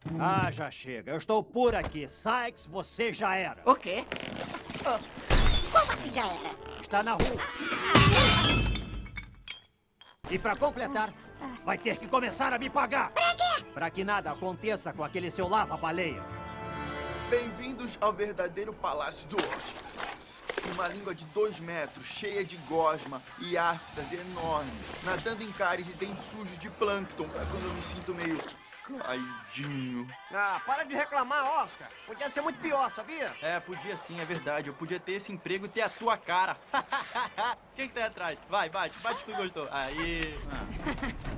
Ah, já chega. Eu estou por aqui. Sykes, você já era. O quê? Como assim já era? Está na rua. E para completar, vai ter que começar a me pagar. Pra quê? Para que nada aconteça com aquele seu lava-baleia. Bem-vindos ao verdadeiro Palácio do Oeste. Uma língua de 2 metros, cheia de gosma e aftas enormes, nadando em cáries e dentes sujos de plâncton, pra quando eu me sinto meio caidinho. Ah, para de reclamar, Oscar. Podia ser muito pior, sabia? É, podia sim, é verdade. Eu podia ter esse emprego e ter a tua cara. Quem que tá aí atrás? Vai, bate, bate que tu gostou. Aí.